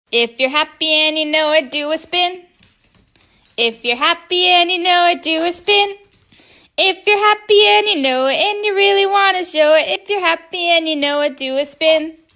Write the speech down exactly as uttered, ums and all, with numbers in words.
If you're happy and you know it, do a spin. If you're happy and you know it, do a spin. If you're happy and you know it and you really want to show it, if you're happy and you know it, do a spin.